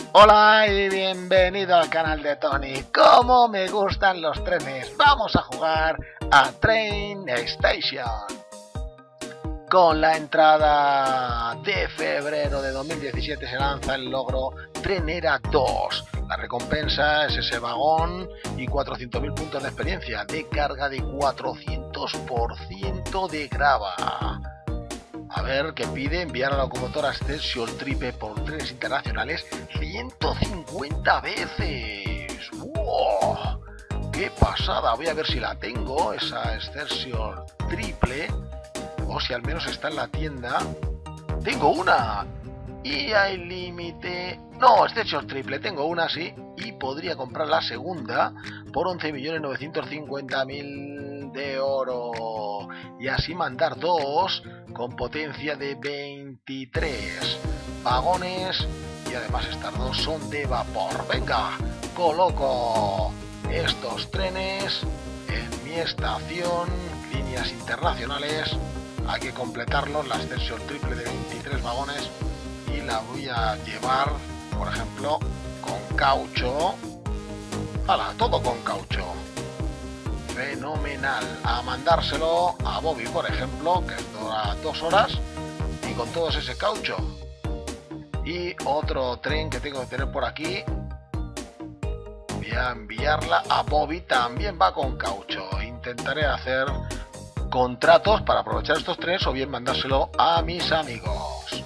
Hola y bienvenido al canal de Tony. Como me gustan los trenes, vamos a jugar a Train Station. Con la entrada de febrero de 2017 se lanza el logro Trenera 2. La recompensa es ese vagón y 400.000 puntos de experiencia de carga de 400% de grava. A ver, qué pide enviar a la locomotora Excelsior Triple por trenes internacionales 150 veces. ¡Wow! ¡Qué pasada! Voy a ver si la tengo, esa Excelsior Triple, o si al menos está en la tienda. ¡Tengo una! Y hay límite... No, Excelsior Triple, tengo una, sí, y podría comprar la segunda por 11.950.000 de oro. Y así mandar dos con potencia de 23 vagones. Y además estas dos son de vapor. Venga, coloco estos trenes en mi estación. Líneas internacionales. Hay que completarlos. La Excelsior Triple de 23 vagones. Y la voy a llevar, por ejemplo, con caucho. ¡Hala! Todo con caucho. Fenomenal. A mandárselo a Bobby, por ejemplo, que dura 2 horas, y con todo ese caucho. Y otro tren que tengo que tener por aquí, voy a enviarla a Bobby, también va con caucho. Intentaré hacer contratos para aprovechar estos trenes o bien mandárselo a mis amigos.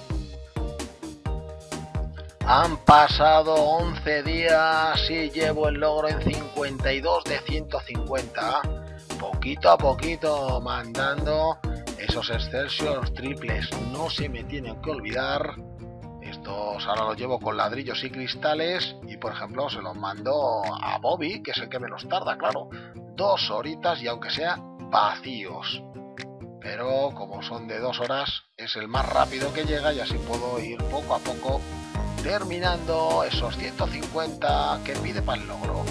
Han pasado 11 días y llevo el logro en 52 de 150. Poquito a poquito mandando esos Excelsior triples. No se me tienen que olvidar. Estos ahora los llevo con ladrillos y cristales. Y por ejemplo se los mando a Bobby, que es el que menos tarda, claro. 2 horitas y aunque sea vacíos. Pero como son de 2 horas, es el más rápido que llega y así puedo ir poco a poco terminando esos 150 que pide para el logro.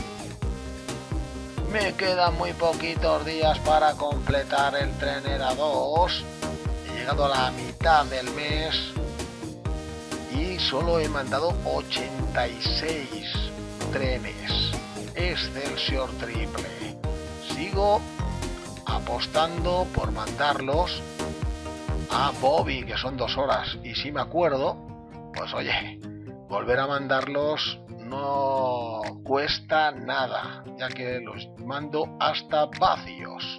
Me quedan muy poquitos días para completar el Trenera 2. He llegado a la mitad del mes y solo he mandado 86 trenes Excelsior Triple. Sigo apostando por mandarlos a Bobby, que son 2 horas, y si me acuerdo, pues oye, volver a mandarlos no cuesta nada, ya que los mando hasta vacíos.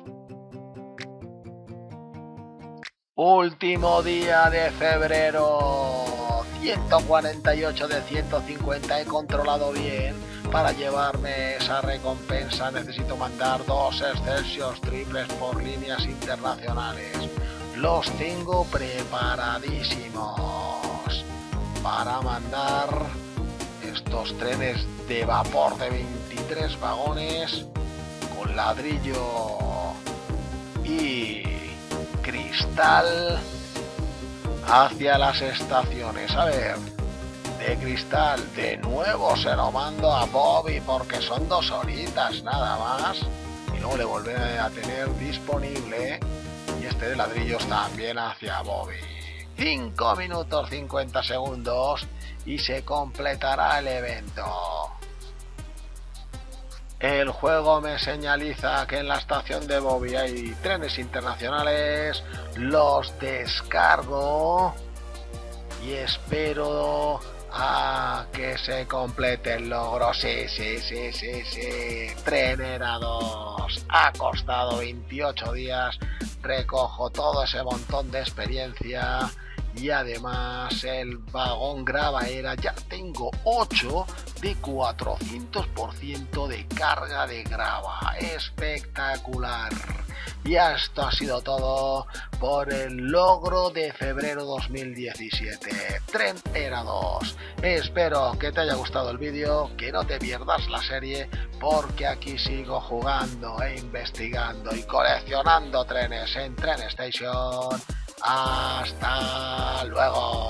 Último día de febrero, 148 de 150, he controlado bien. Para llevarme esa recompensa necesito mandar 2 Excelsior triples por líneas internacionales. Los tengo preparadísimos para mandar estos trenes de vapor de 23 vagones con ladrillo y cristal hacia las estaciones. A ver, de cristal de nuevo se lo mando a Bobby porque son 2 horitas nada más y luego le volveré a tener disponible. Y este de ladrillos también hacia Bobby. 5 minutos 50 segundos y se completará el evento. El juego me señaliza que en la estación de Bobby hay trenes internacionales. Los descargo y espero a que se complete el logro. Sí. Trenera 2. Ha costado 28 días. Recojo todo ese montón de experiencia. Y además el vagón gravaera, ya tengo 8 de 400% de carga de grava. Espectacular. Y esto ha sido todo por el logro de febrero 2017. Trenera 2. Espero que te haya gustado el vídeo, que no te pierdas la serie, porque aquí sigo jugando e investigando y coleccionando trenes en Train Station. ¡Hasta luego!